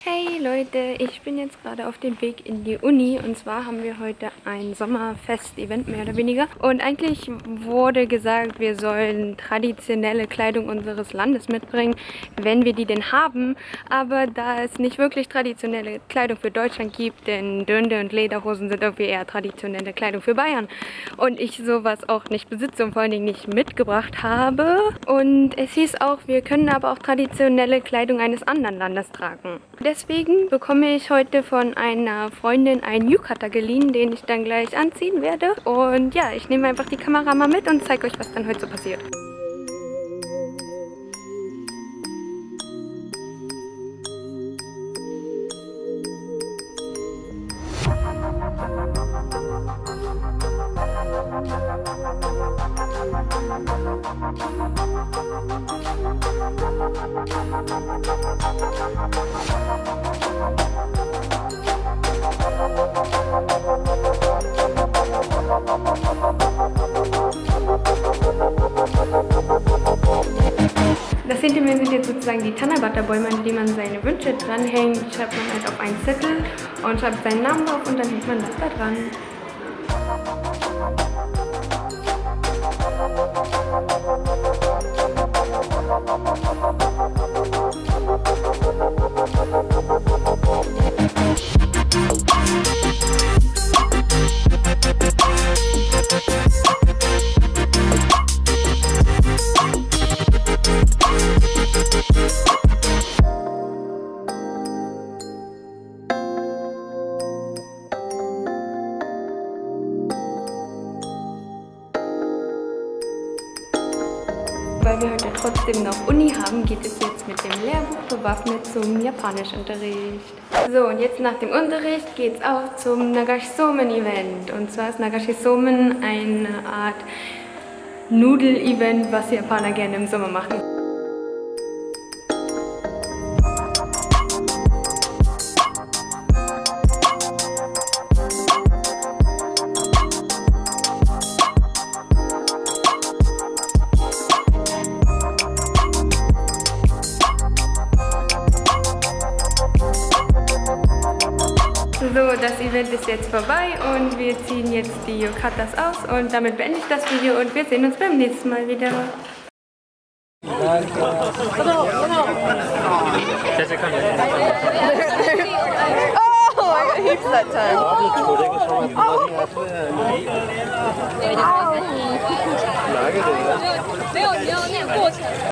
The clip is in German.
Hey Leute, ich bin jetzt gerade auf dem Weg in die Uni und zwar haben wir heute ein Sommerfest-Event, mehr oder weniger. Und eigentlich wurde gesagt, wir sollen traditionelle Kleidung unseres Landes mitbringen, wenn wir die denn haben. Aber da es nicht wirklich traditionelle Kleidung für Deutschland gibt, denn Dirndl und Lederhosen sind irgendwie eher traditionelle Kleidung für Bayern. Und ich sowas auch nicht besitze und vor allen Dingen nicht mitgebracht habe. Und es hieß auch, wir können aber auch traditionelle Kleidung eines anderen Landes tragen. Deswegen bekomme ich heute von einer Freundin einen Yukata geliehen, den ich dann gleich anziehen werde. Und ja, ich nehme einfach die Kamera mal mit und zeige euch, was dann heute so passiert. Das hinter mir sind jetzt sozusagen die Tanabata-Bäume, an die man seine Wünsche dranhängt. Die schreibt man halt auf einen Zettel und schreibt seinen Namen drauf und dann hängt man das da dran. Weil wir heute trotzdem noch Uni haben, geht es jetzt mit dem Lehrbuch bewaffnet zum Japanischunterricht. So, und jetzt nach dem Unterricht geht es auch zum Nagashisomen-Event. Und zwar ist Nagashisomen eine Art Nudel-Event, was Japaner gerne im Sommer machen. So, das Event ist jetzt vorbei und wir ziehen jetzt die Yukatas aus und damit beende ich das Video und wir sehen uns beim nächsten Mal wieder. Oh, heaps that time.